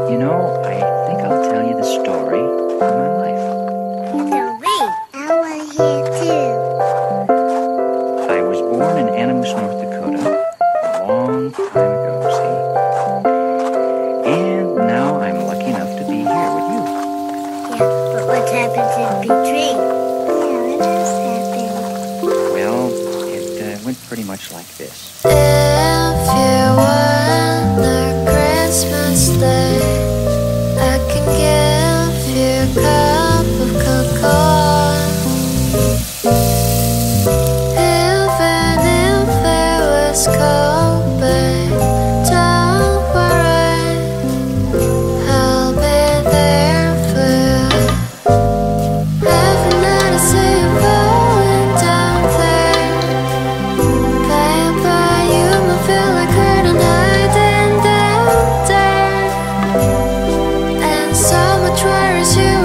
You know, I think I'll tell you the story of my life. Tell me. I want to hear too. I was born in Animus, North Dakota, a long time ago, see? And now I'm lucky enough to be here with you. Yeah, but what happened to the big tree? Yeah, what else happened? Well, it went pretty much like this. If you want a Christmas day, I can give you a cup of cocoa. Even if it was cold, babe, don't worry, I'll be there for you. Every night I see you falling down there, babe, by you I feel like curtain hiding down there, and so much worries you